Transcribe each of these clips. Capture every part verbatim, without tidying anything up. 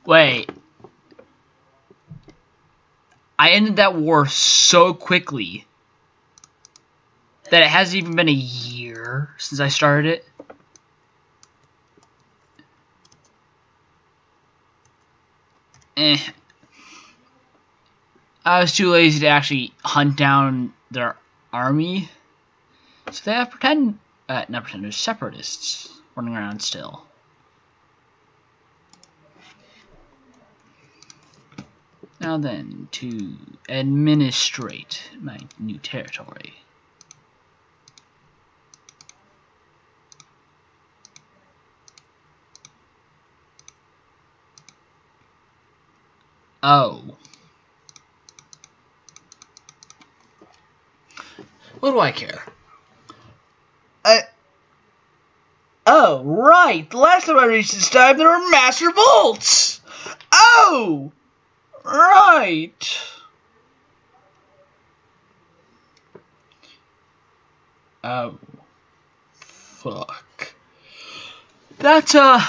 Wait. I ended that war so quickly that it hasn't even been a year since I started it. Eh. I was too lazy to actually hunt down their army. So they have pretend, uh, not pretenders, separatists running around still. Now then, to administrate my new territory. Oh. What do I care? I... Oh, right! The last time I reached this time, there were mass revolts! Oh! Right! Oh. Fuck. That's, uh...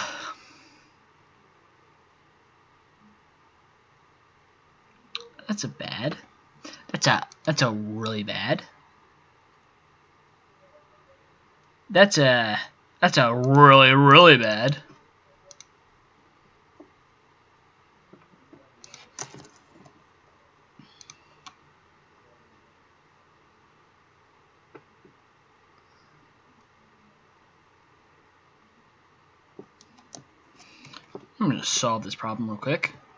That's a bad. That's a, that's a really bad. That's a, that's a really, really bad. I'm gonna solve this problem real quick.